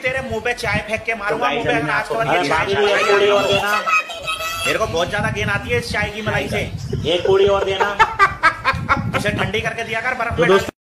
तेरे मुंह पे चाय फेंक के मारूंगा मुंह पे। आज के बाद ये चाय और देना, मेरे को बहुत ज्यादा गेन आती है इस चाय की मलाई से। एक पूरी और देना, इसे ठंडी करके दिया कर बर्फ में।